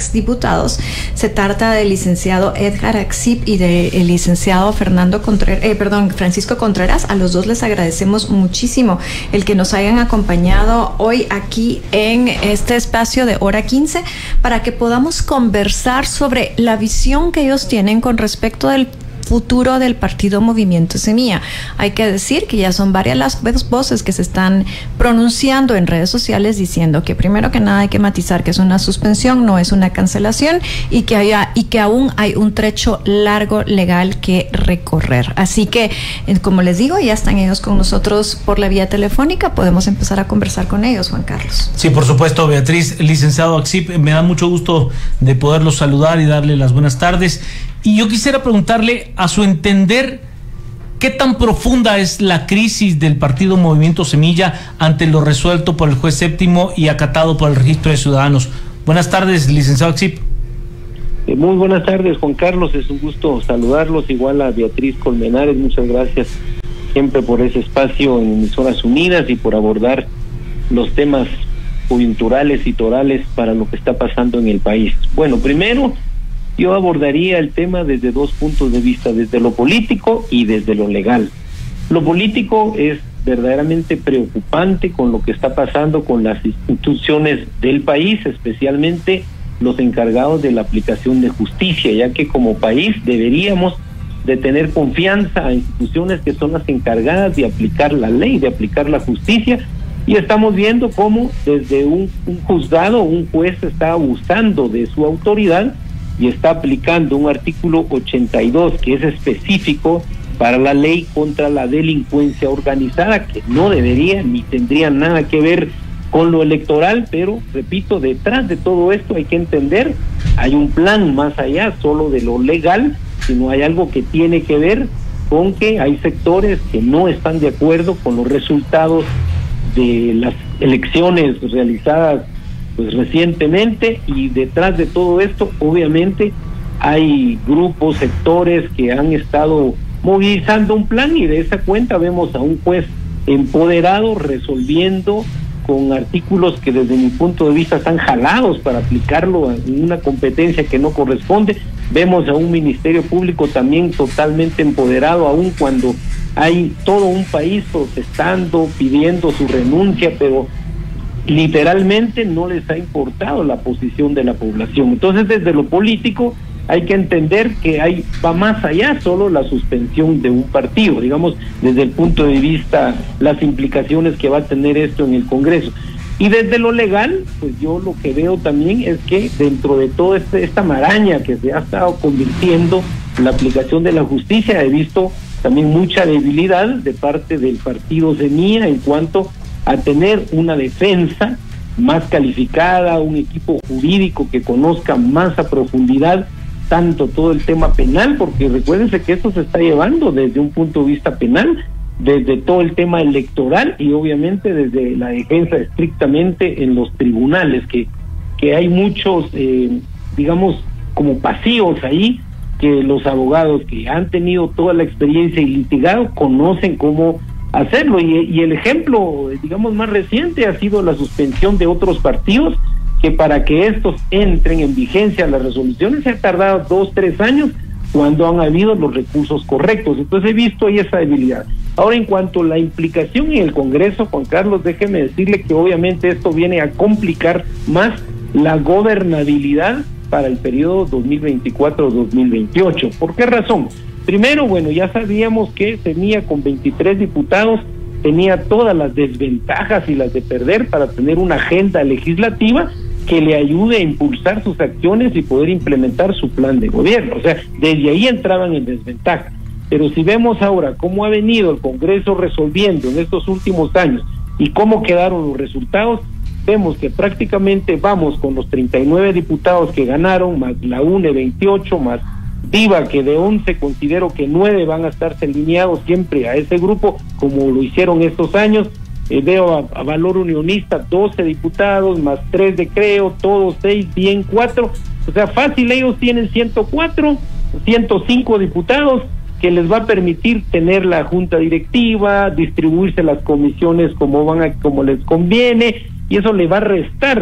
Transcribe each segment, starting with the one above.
exdiputados. Se trata del licenciado Edgar Axip y del licenciado Francisco Contreras. A los dos les agradecemos muchísimo el que nos hayan acompañado hoy aquí en este espacio de Hora 15 para que podamos conversar sobre la visión que ellos tienen con respecto del futuro del partido Movimiento Semilla. Hay que decir que ya son varias las voces que se están pronunciando en redes sociales diciendo que primero que nada hay que matizar que es una suspensión, no es una cancelación y que aún hay un trecho largo legal que recorrer. Así que, como les digo, ya están ellos con nosotros por la vía telefónica. Podemos empezar a conversar con ellos, Juan Carlos. Sí, por supuesto, Beatriz. Licenciado Axip, me da mucho gusto de poderlos saludar y darle las buenas tardes. Y yo quisiera preguntarle, a su entender, ¿qué tan profunda es la crisis del partido Movimiento Semilla ante lo resuelto por el juez séptimo y acatado por el Registro de Ciudadanos? Buenas tardes, licenciado Axip. Muy buenas tardes, Juan Carlos. Es un gusto saludarlos. Igual a Beatriz Colmenares, muchas gracias siempre por ese espacio en Emisoras Unidas y por abordar los temas coyunturales y torales para lo que está pasando en el país. Bueno, primero, yo abordaría el tema desde dos puntos de vista, desde lo político y desde lo legal. Lo político es verdaderamente preocupante con lo que está pasando con las instituciones del país, especialmente los encargados de la aplicación de justicia, ya que como país deberíamos de tener confianza a instituciones que son las encargadas de aplicar la ley, de aplicar la justicia, y estamos viendo cómo desde un juzgado, un juez está abusando de su autoridad y está aplicando un artículo 82 que es específico para la ley contra la delincuencia organizada, que no debería ni tendría nada que ver con lo electoral, pero repito, detrás de todo esto hay que entender, hay un plan más allá solo de lo legal, sino hay algo que tiene que ver con que hay sectores que no están de acuerdo con los resultados de las elecciones realizadas pues recientemente, y detrás de todo esto obviamente hay grupos, sectores que han estado movilizando un plan, y de esa cuenta vemos a un juez empoderado resolviendo con artículos que desde mi punto de vista están jalados para aplicarlo en una competencia que no corresponde. Vemos a un Ministerio Público también totalmente empoderado, aun cuando hay todo un país protestando, pidiendo su renuncia, pero literalmente no les ha importado la posición de la población. Entonces, desde lo político hay que entender que va más allá solo la suspensión de un partido, digamos, desde el punto de vista, las implicaciones que va a tener esto en el Congreso. Y desde lo legal, pues yo lo que veo también es que dentro de toda esta maraña que se ha estado convirtiendo en la aplicación de la justicia, he visto también mucha debilidad de parte del partido Semilla en cuanto a tener una defensa más calificada, un equipo jurídico que conozca más a profundidad tanto todo el tema penal, porque recuérdense que esto se está llevando desde un punto de vista penal, desde todo el tema electoral y obviamente desde la defensa estrictamente en los tribunales, que hay muchos, digamos, como pasivos ahí, que los abogados que han tenido toda la experiencia y litigado conocen cómo hacerlo, y el ejemplo, digamos, más reciente ha sido la suspensión de otros partidos, que para que estos entren en vigencia las resoluciones se ha tardado 2-3 años cuando han habido los recursos correctos. Entonces he visto ahí esa debilidad. Ahora, en cuanto a la implicación en el Congreso, Juan Carlos, déjeme decirle que obviamente esto viene a complicar más la gobernabilidad para el periodo 2024-2028. ¿Por qué razón? Primero, bueno, ya sabíamos que Semilla con 23 diputados tenía todas las desventajas y las de perder para tener una agenda legislativa que le ayude a impulsar sus acciones y poder implementar su plan de gobierno. O sea, desde ahí entraban en desventaja. Pero si vemos ahora cómo ha venido el Congreso resolviendo en estos últimos años y cómo quedaron los resultados, vemos que prácticamente vamos con los 39 diputados que ganaron, más la UNE 28, más DIVA, que de 11 considero que 9 van a estarse alineados siempre a ese grupo, como lo hicieron estos años. Veo a Valor Unionista 12 diputados, más 3 de Creo, todos 6, bien 4. O sea, fácil, ellos tienen 104, 105 diputados, que les va a permitir tener la junta directiva, distribuirse las comisiones como les conviene, y eso le va a restar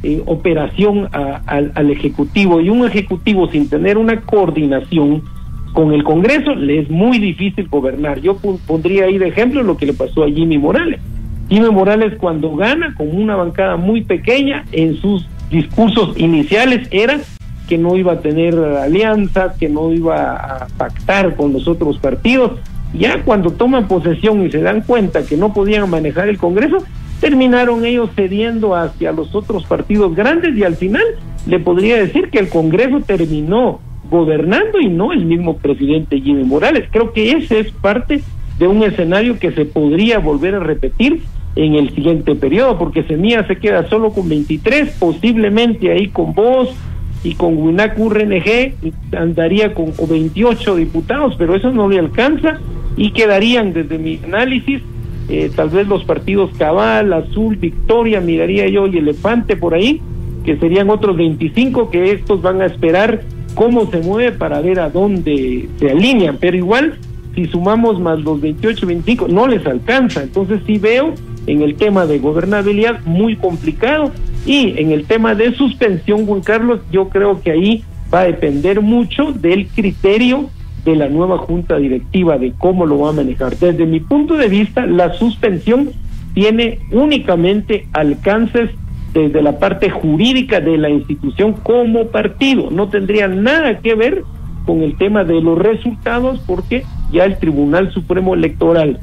operación al Ejecutivo, y un Ejecutivo sin tener una coordinación con el Congreso le es muy difícil gobernar. Yo pondría ahí de ejemplo lo que le pasó a Jimmy Morales. Jimmy Morales, cuando gana con una bancada muy pequeña, en sus discursos iniciales era que no iba a tener alianzas, que no iba a pactar con los otros partidos. Ya cuando toman posesión y se dan cuenta que no podían manejar el Congreso, terminaron ellos cediendo hacia los otros partidos grandes, y al final le podría decir que el Congreso terminó gobernando y no el mismo presidente Jimmy Morales. Creo que ese es parte de un escenario que se podría volver a repetir en el siguiente periodo, porque Semilla se queda solo con 23, posiblemente ahí con Voz y con WINAC URNG andaría con 28 diputados, pero eso no le alcanza, y quedarían, desde mi análisis, tal vez los partidos Cabal, Azul, Victoria, miraría yo, y Elefante por ahí, que serían otros 25, que estos van a esperar cómo se mueve para ver a dónde se alinean, pero igual, si sumamos más los 28, 25, no les alcanza. Entonces sí veo en el tema de gobernabilidad muy complicado, y en el tema de suspensión, Juan Carlos, yo creo que ahí va a depender mucho del criterio de la nueva junta directiva, de cómo lo va a manejar. Desde mi punto de vista, la suspensión tiene únicamente alcances desde la parte jurídica de la institución como partido, no tendría nada que ver con el tema de los resultados, porque ya el Tribunal Supremo Electoral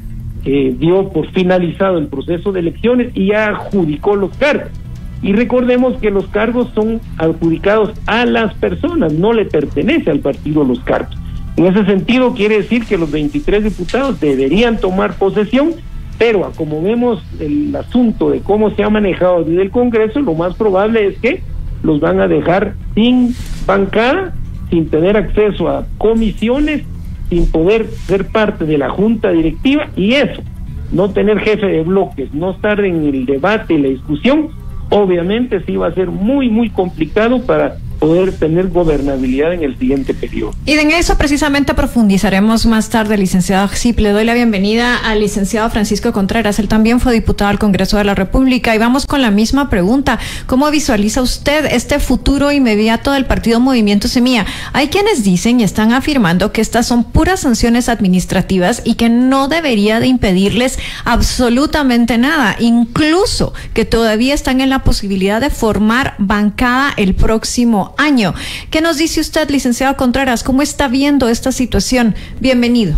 dio por finalizado el proceso de elecciones y ya adjudicó los cargos. Y recordemos que los cargos son adjudicados a las personas, no le pertenece al partido los cargos. En ese sentido, quiere decir que los 23 diputados deberían tomar posesión, pero como vemos el asunto de cómo se ha manejado desde el Congreso, lo más probable es que los van a dejar sin bancada, sin tener acceso a comisiones, sin poder ser parte de la junta directiva, y eso, no tener jefe de bloques, no estar en el debate y la discusión, obviamente sí va a ser muy, muy complicado para poder tener gobernabilidad en el siguiente periodo. Y en eso precisamente profundizaremos más tarde, licenciado Agsip. Le doy la bienvenida al licenciado Francisco Contreras. Él también fue diputado al Congreso de la República, y vamos con la misma pregunta. ¿Cómo visualiza usted este futuro inmediato del partido Movimiento Semilla? Hay quienes dicen y están afirmando que estas son puras sanciones administrativas y que no debería de impedirles absolutamente nada, incluso que todavía están en la posibilidad de formar bancada el próximo año. ¿Qué nos dice usted, licenciado Contreras? ¿Cómo está viendo esta situación? Bienvenido.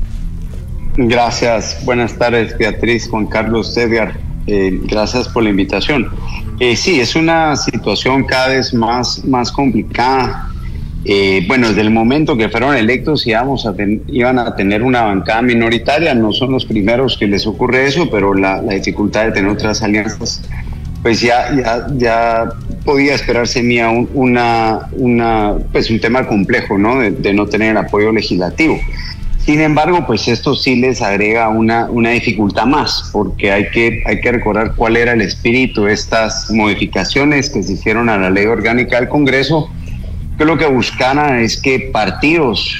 Gracias. Buenas tardes, Beatriz, Juan Carlos, Edgar. Gracias por la invitación. Sí, es una situación cada vez más complicada. Bueno, desde el momento que fueron electos iban a tener una bancada minoritaria. No son los primeros que les ocurre eso, pero la dificultad de tener otras alianzas, pues ya podía esperarse un tema complejo, ¿no? De no tener el apoyo legislativo. Sin embargo, pues esto sí les agrega una dificultad más, porque hay que recordar cuál era el espíritu de estas modificaciones que se hicieron a la ley orgánica del Congreso, que lo que buscaban es que partidos,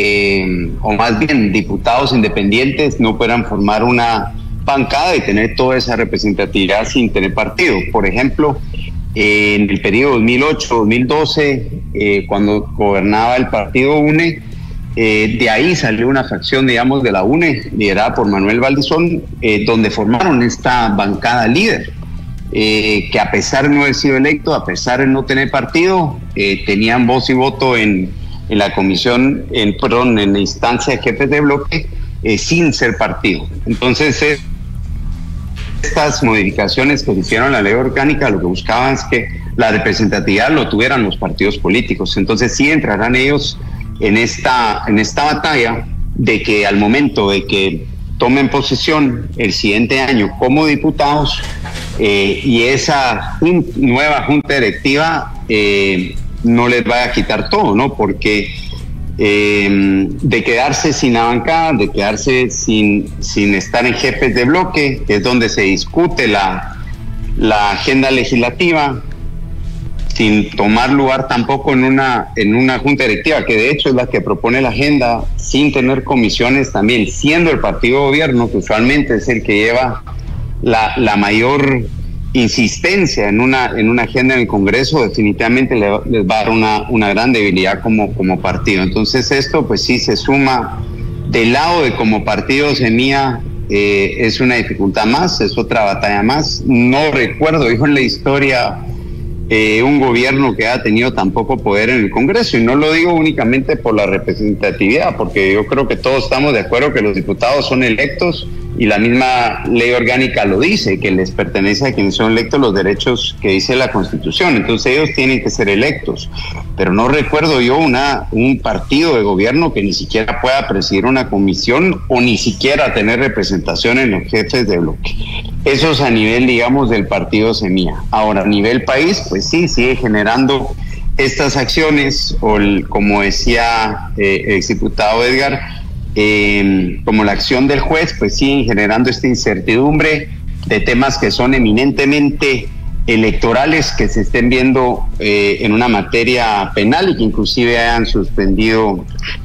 o más bien diputados independientes, no puedan formar una bancada y tener toda esa representatividad sin tener partido. Por ejemplo, en el periodo 2008-2012, cuando gobernaba el partido UNE, de ahí salió una fracción, digamos, de la UNE, liderada por Manuel Valdizón, donde formaron esta bancada líder, que a pesar de no haber sido electo, a pesar de no tener partido, tenían voz y voto en la comisión, en la instancia de jefes de bloque, sin ser partido. Entonces, estas modificaciones que se hicieron a la ley orgánica lo que buscaban es que la representatividad lo tuvieran los partidos políticos. Entonces sí entrarán ellos en esta batalla de que al momento de que tomen posesión el siguiente año como diputados, y esa nueva junta directiva no les vaya a quitar todo, ¿no? Porque de quedarse sin la bancada, de quedarse sin estar en jefes de bloque, que es donde se discute la agenda legislativa, sin tomar lugar tampoco en una junta directiva, que de hecho es la que propone la agenda, sin tener comisiones también, siendo el partido gobierno, que usualmente es el que lleva la mayor insistencia en una agenda en el Congreso, definitivamente les va a dar una gran debilidad como partido. Entonces esto pues sí se suma del lado de como partido Semilla. Es una dificultad más, es otra batalla más. No recuerdo, hijo, en la historia un gobierno que ha tenido tan poco poder en el Congreso, y no lo digo únicamente por la representatividad, porque yo creo que todos estamos de acuerdo que los diputados son electos y la misma ley orgánica lo dice, que les pertenece a quienes son electos los derechos que dice la Constitución. Entonces ellos tienen que ser electos, pero no recuerdo yo un partido de gobierno que ni siquiera pueda presidir una comisión o ni siquiera tener representación en los jefes de bloque. Eso es a nivel, digamos, del partido Semilla. Ahora, a nivel país, pues sí, sigue generando estas acciones, como decía el exdiputado Edgar, como la acción del juez, pues siguen generando esta incertidumbre de temas que son eminentemente electorales, que se estén viendo en una materia penal y que inclusive hayan suspendido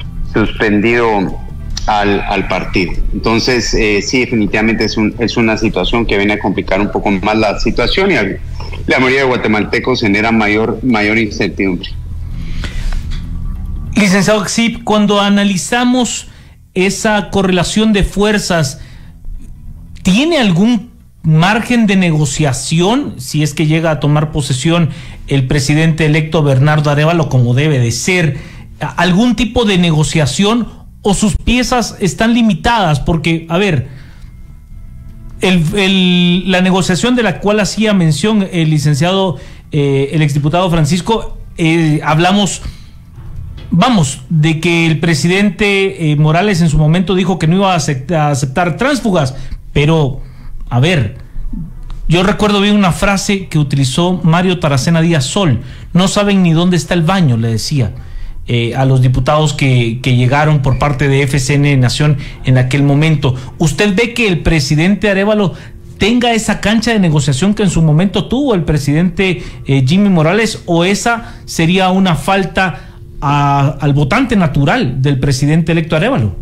al partido. Entonces sí, definitivamente es una situación que viene a complicar un poco más la situación, y la mayoría de guatemaltecos genera mayor incertidumbre. Licenciado Aksip, cuando analizamos esa correlación de fuerzas, ¿tiene algún margen de negociación si es que llega a tomar posesión el presidente electo Bernardo Arévalo, como debe de ser? ¿Algún tipo de negociación o sus piezas están limitadas? Porque, a ver, la negociación de la cual hacía mención el licenciado, el exdiputado Francisco, hablamos, de que el presidente Morales en su momento dijo que no iba a aceptar tránsfugas, pero, a ver, yo recuerdo bien una frase que utilizó Mario Taracena Díaz Sol: no saben ni dónde está el baño, le decía a los diputados que llegaron por parte de FCN Nación en aquel momento. ¿Usted ve que el presidente Arévalo tenga esa cancha de negociación que en su momento tuvo el presidente Jimmy Morales, o esa sería una falta al votante natural del presidente electo Arévalo?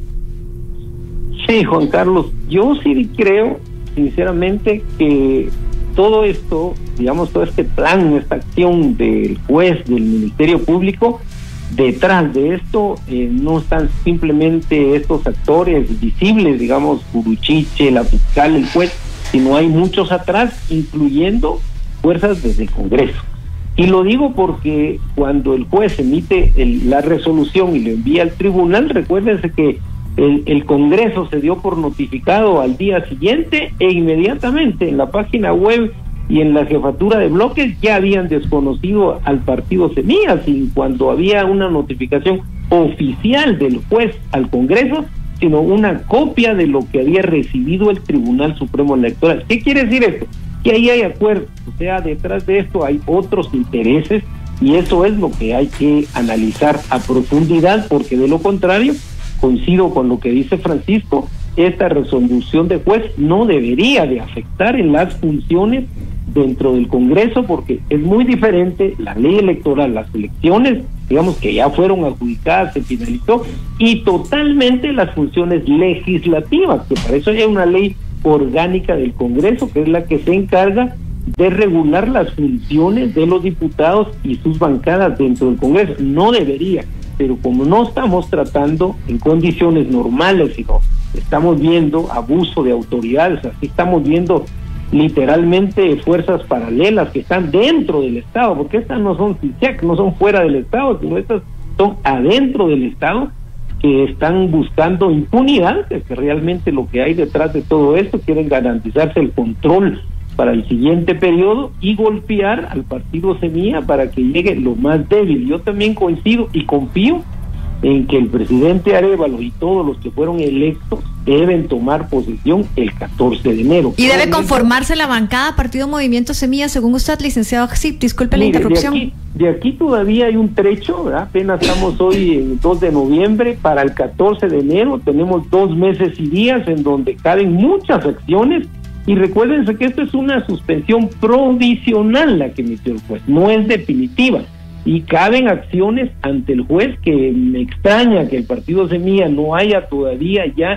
Sí, Juan Carlos, yo sí creo sinceramente que todo esto, digamos, todo este plan, esta acción del juez, del Ministerio Público, detrás de esto no están simplemente estos actores visibles, digamos, Curuchiche, la fiscal, el juez, sino hay muchos atrás, incluyendo fuerzas desde el Congreso. Y lo digo porque cuando el juez emite la resolución y lo envía al tribunal, recuérdense que el Congreso se dio por notificado al día siguiente, e inmediatamente en la página web y en la jefatura de bloques ya habían desconocido al partido Semilla, sin cuando había una notificación oficial del juez al Congreso, sino una copia de lo que había recibido el Tribunal Supremo Electoral. ¿Qué quiere decir esto? Que ahí hay acuerdo, o sea, detrás de esto hay otros intereses, y eso es lo que hay que analizar a profundidad, porque de lo contrario, coincido con lo que dice Francisco, esta resolución de juez no debería de afectar en las funciones dentro del Congreso, porque es muy diferente la ley electoral, las elecciones, digamos, que ya fueron adjudicadas, se finalizó, y totalmente las funciones legislativas, que para eso hay una ley orgánica del Congreso, que es la que se encarga de regular las funciones de los diputados y sus bancadas dentro del Congreso. No debería, pero como no estamos tratando en condiciones normales, sino estamos viendo abuso de autoridades, así estamos viendo literalmente fuerzas paralelas que están dentro del Estado, porque estas no son CISEC, no son fuera del Estado, sino estas son adentro del Estado, que están buscando impunidad, que realmente lo que hay detrás de todo esto, quieren garantizarse el control para el siguiente periodo y golpear al partido Semilla para que llegue lo más débil. Yo también coincido y confío en que el presidente Arévalo y todos los que fueron electos deben tomar posesión el 14 de enero. ¿Y debe conformarse la bancada Partido Movimiento Semilla, según usted, licenciado Aksip? Disculpe la interrupción. De aquí todavía hay un trecho, ¿verdad? Apenas estamos hoy en 2 de noviembre, para el 14 de enero tenemos 2 meses y días en donde caben muchas acciones, y recuérdense que esto es una suspensión provisional la que emitió el juez, no es definitiva. Y caben acciones ante el juez, que me extraña que el partido Semilla no haya todavía ya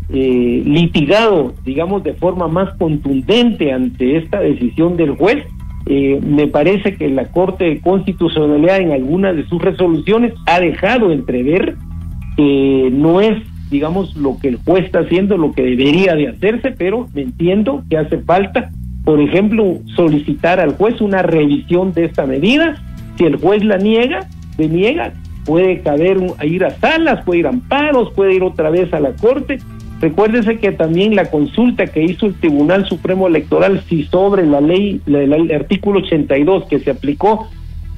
litigado, digamos, de forma más contundente ante esta decisión del juez. Me parece que la Corte de Constitucionalidad en algunas de sus resoluciones ha dejado entrever que no es, digamos, lo que el juez está haciendo lo que debería de hacerse, pero me entiendo que hace falta, por ejemplo, solicitar al juez una revisión de esta medida. Si el juez la niega, puede caber ir a salas, puede ir a amparos, puede ir otra vez a la Corte. Recuérdese que también la consulta que hizo el Tribunal Supremo Electoral, si sobre la ley, el artículo 82 que se aplicó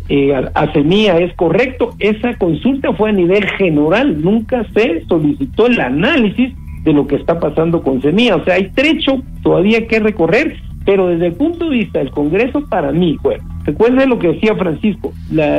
a Semilla es correcto, esa consulta fue a nivel general, nunca se solicitó el análisis de lo que está pasando con Semilla. O sea, hay trecho todavía que recorrer, pero desde el punto de vista del Congreso, para mí, bueno, recuerde lo que decía Francisco,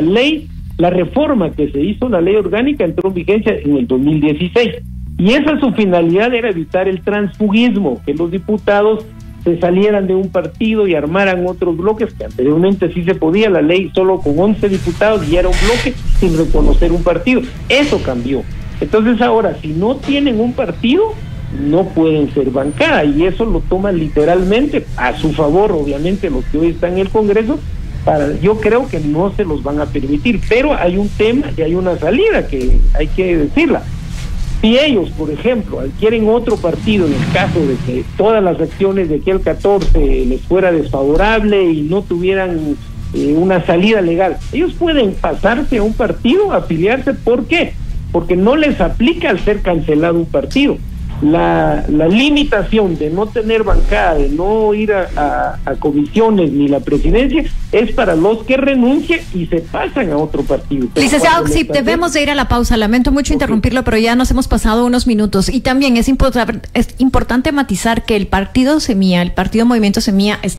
la reforma que se hizo, la ley orgánica, entró en vigencia en el 2016, y esa su finalidad era evitar el transfugismo, que los diputados se salieran de un partido y armaran otros bloques, que anteriormente sí se podía, la ley solo con 11 diputados y era un bloque sin reconocer un partido. Eso cambió. Entonces ahora, si no tienen un partido, no pueden ser bancada, y eso lo toman literalmente a su favor, obviamente, los que hoy están en el Congreso. Yo creo que no se los van a permitir, pero hay un tema y hay una salida que hay que decirla. Si ellos, por ejemplo, adquieren otro partido, en el caso de que todas las acciones de aquí al 14 les fuera desfavorable y no tuvieran una salida legal, ellos pueden pasarse a un partido, afiliarse. ¿Por qué? Porque no les aplica al ser cancelado un partido. La limitación de no tener bancada, de no ir a comisiones ni la presidencia, es para los que renuncian y se pasan a otro partido. Licenciado Oxip, debemos de ir a la pausa. Lamento mucho interrumpirlo, pero ya nos hemos pasado unos minutos. Y también es importante matizar que el partido Semilla, el partido Movimiento Semilla,